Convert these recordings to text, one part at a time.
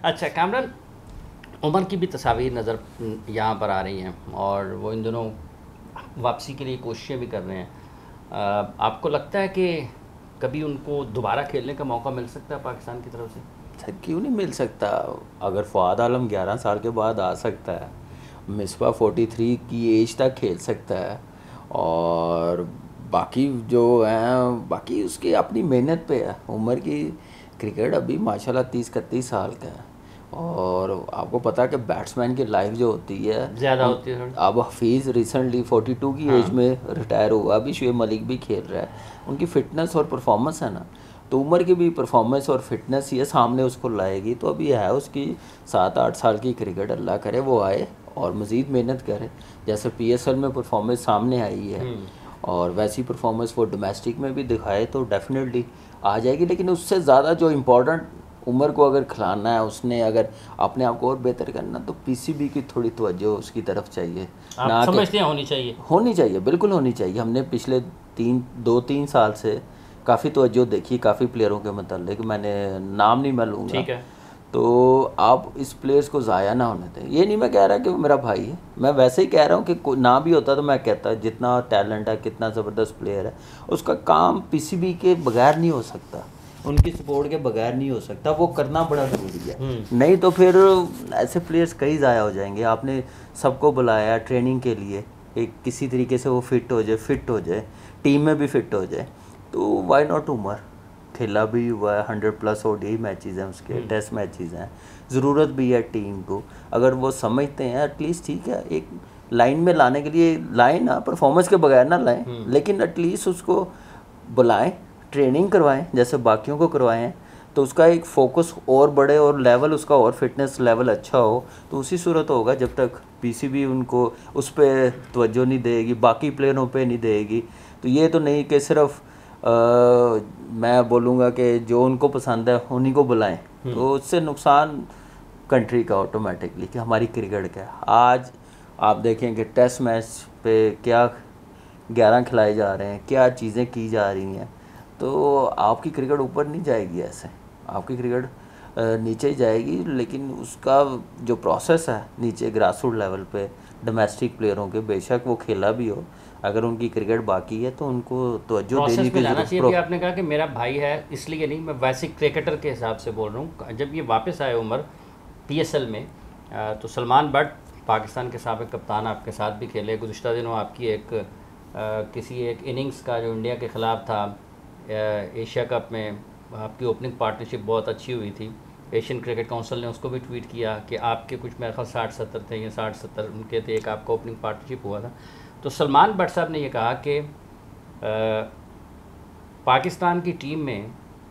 अच्छा कामरान, उमर की भी तस्वीर नज़र यहाँ पर आ रही हैं और वो इन दिनों वापसी के लिए कोशिशें भी कर रहे हैं। आपको लगता है कि कभी उनको दोबारा खेलने का मौका मिल सकता है पाकिस्तान की तरफ से? सर क्यों नहीं मिल सकता। अगर फ़ुआद आलम 11 साल के बाद आ सकता है, मिसबा 43 की एज तक खेल सकता है, और बाकी जो हैं बाकी उसकी अपनी मेहनत पे है। उमर की क्रिकेट अभी माशाल्लाह 30-31 साल का है, और आपको पता है कि बैट्समैन की लाइफ जो होती है ज़्यादा होती है थोड़ी। अब हफीज़ रिसेंटली 42 की एज हाँ। में रिटायर हुआ, अभी शुएब मलिक भी खेल रहा है। उनकी फ़िटनेस और परफॉर्मेंस है ना, तो उमर की भी परफॉर्मेंस और फिटनेस ये सामने उसको लाएगी। तो अभी है उसकी 7-8 साल की क्रिकेट, अल्लाह करे वो आए और मज़ीद मेहनत करे। जैसे PSL में परफॉर्मेंस सामने आई है और वैसी परफॉर्मेंस वो डोमेस्टिक में भी दिखाए तो डेफिनेटली आ जाएगी। लेकिन उससे ज़्यादा जो इम्पोर्टेंट, उमर को अगर खिलाना है, उसने अगर अपने आप को और बेहतर करना, तो PCB की थोड़ी तवज्जो उसकी तरफ चाहिए। आप ना कि समझते हैं होनी चाहिए? होनी चाहिए, बिल्कुल होनी चाहिए। हमने पिछले 2-3 साल से काफ़ी तवज्जो देखी काफ़ी प्लेयरों के मतलब, मैंने नाम नहीं मैं लूँगा। ठीक है। तो आप इस प्लेयर्स को ज़ाया ना होने दें। ये नहीं मैं कह रहा कि वो मेरा भाई है, मैं वैसे ही कह रहा हूँ कि ना भी होता तो मैं कहता जितना टैलेंट है, कितना ज़बरदस्त प्लेयर है, उसका काम PCB के बगैर नहीं हो सकता, उनकी सपोर्ट के बगैर नहीं हो सकता। वो करना बड़ा ज़रूरी है, नहीं तो फिर ऐसे प्लेयर्स कई ज़ाया हो जाएंगे। आपने सबको बुलाया ट्रेनिंग के लिए, एक किसी तरीके से वो फिट हो जाए, टीम में भी फिट हो जाए, तो वाई नॉट। उमर खेला भी हुआ है, 100+ ODI मैचेस हैं उसके, टेस्ट मैचेस हैं, ज़रूरत भी है टीम को। अगर वो समझते हैं एटलीस्ट, ठीक है, एक लाइन में लाने के लिए लाएं ना, परफॉर्मेंस के बगैर ना लाएं, लेकिन एटलीस्ट उसको बुलाएं, ट्रेनिंग करवाएं जैसे बाकियों को करवाएं, तो उसका एक फोकस और बढ़े और लेवल उसका और फिटनेस लेवल अच्छा हो। तो उसी सूरत होगा। जब तक PCB उनको उस पर तवज्जो नहीं देगी, बाकी प्लेयरों पे नहीं देगी, तो ये तो नहीं कि सिर्फ मैं बोलूँगा कि जो उनको पसंद है उन्हीं को बुलाएं, तो उससे नुकसान कंट्री का ऑटोमेटिकली, कि हमारी क्रिकेट का। आज आप देखें कि टेस्ट मैच पे क्या 11 खिलाए जा रहे हैं, क्या चीज़ें की जा रही हैं, तो आपकी क्रिकेट ऊपर नहीं जाएगी ऐसे, आपकी क्रिकेट नीचे ही जाएगी। लेकिन उसका जो प्रोसेस है नीचे ग्रासरूट लेवल पे डोमेस्टिक प्लेयरों के, बेशक वो खेला भी हो, अगर उनकी क्रिकेट बाकी है तो उनको तवज्जो देने प्रोसेस में की लाना चाहिए। ज़रूरत। अभी आपने कहा कि मेरा भाई है, इसलिए नहीं, मैं वैसे क्रिकेटर के हिसाब से बोल रहा हूँ। जब ये वापस आए उमर PSL में, तो सलमान बट पाकिस्तान के साबिक कप्तान आपके साथ भी खेले। गुज़िश्ता दिनों आपकी किसी एक इनिंग्स का जो इंडिया के ख़िलाफ़ था एशिया कप में, आपकी ओपनिंग पार्टनरशिप बहुत अच्छी हुई थी। एशियन क्रिकेट काउंसिल ने उसको भी ट्वीट किया कि आपके कुछ मेरे ख्याल 60-70 थे, या 60-70 उनके थे, एक आपका ओपनिंग पार्टनरशिप हुआ था। तो सलमान बट साहब ने ये कहा कि पाकिस्तान की टीम में,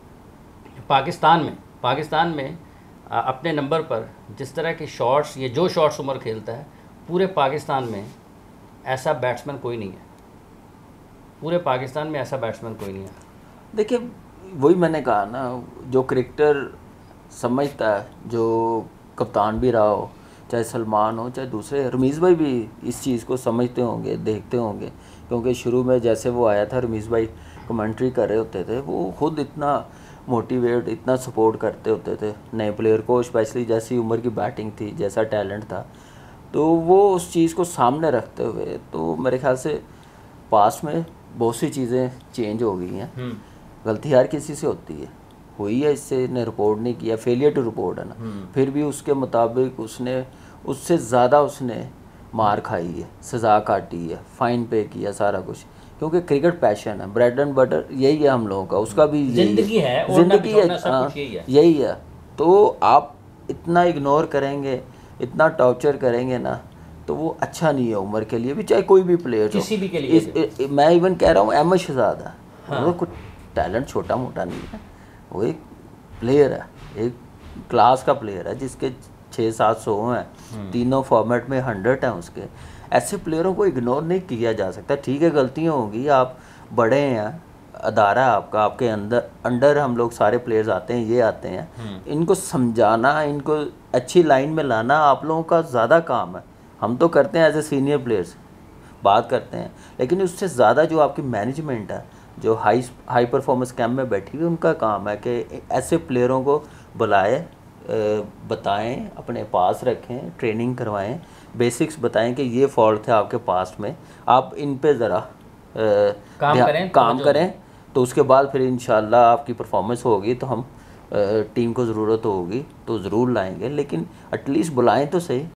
पाकिस्तान में अपने नंबर पर जिस तरह के शॉट्स, ये जो शॉट्स उमर खेलता है, पूरे पाकिस्तान में ऐसा बैट्समैन कोई नहीं है। पूरे पाकिस्तान में ऐसा बैट्समैन कोई नहीं है। देखिए वही मैंने कहा ना, जो क्रिकेटर समझता है, जो कप्तान भी रहा हो, चाहे सलमान हो चाहे दूसरे, रमीज़ भाई भी इस चीज़ को समझते होंगे, देखते होंगे। क्योंकि शुरू में जैसे वो आया था, रमीज़ भाई कमेंट्री कर रहे होते थे, वो खुद इतना मोटिवेट, इतना सपोर्ट करते होते थे नए प्लेयर को, स्पेशली जैसी उम्र की बैटिंग थी, जैसा टैलेंट था, तो वो उस चीज़ को सामने रखते हुए, तो मेरे ख्याल से पास में बहुत सी चीज़ें चेंज हो गई हैं। गलती हर किसी से होती है, हुई है, इससे ने रिपोर्ट नहीं किया, फेलियर टू रिपोर्ट है ना, फिर भी उसके मुताबिक उसने उससे ज़्यादा उसने मार खाई है, सज़ा काटी है, फ़ाइन पे किया, सारा कुछ। क्योंकि क्रिकेट पैशन है, ब्रेड एंड बटर यही है हम लोगों का, उसका भी ज़िंदगी है, ज़िंदगी है, सब कुछ यही है। यही है। तो आप इतना इग्नोर करेंगे, इतना टॉर्चर करेंगे ना, तो वो अच्छा नहीं है उम्र के लिए भी, चाहे कोई भी प्लेयर हो, किसी भी के लिए। मैं इवन कह रहा हूँ अहमद शहजादा, वो कुछ टैलेंट छोटा मोटा नहीं है, वो एक प्लेयर है, एक क्लास का प्लेयर है, जिसके 600-700 हैं, तीनों फॉर्मेट में 100 हैं उसके। ऐसे प्लेयरों को इग्नोर नहीं किया जा सकता। ठीक है, गलतियाँ होंगी, आप बड़े हैं, अदारा आपका, आपके अंडर हम लोग सारे प्लेयर्स आते हैं, ये आते हैं, इनको समझाना, इनको अच्छी लाइन में लाना आप लोगों का ज़्यादा काम है। हम तो करते हैं एज ए सीनियर प्लेयर्स, बात करते हैं, लेकिन उससे ज़्यादा जो आपकी मैनेजमेंट है, जो हाई परफॉर्मेंस कैंप में बैठी हुई, उनका काम है कि ऐसे प्लेयरों को बुलाए, बताएं, अपने पास रखें, ट्रेनिंग करवाएं, बेसिक्स बताएं कि ये फॉल्ट थे आपके पास्ट में, आप इन पे ज़रा काम करें, तो उसके बाद फिर इंशाल्लाह आपकी परफॉर्मेंस होगी, तो हम टीम को ज़रूरत होगी तो ज़रूर लाएंगे, लेकिन एटलीस्ट बुलाएं तो सही।